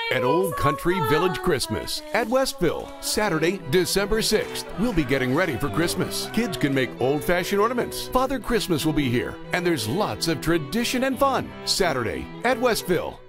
An Old Country Village Christmas at Westville, Saturday, December 6th. We'll be getting ready for Christmas. Kids can make old-fashioned ornaments. Father Christmas will be here, and there's lots of tradition and fun. Saturday at Westville.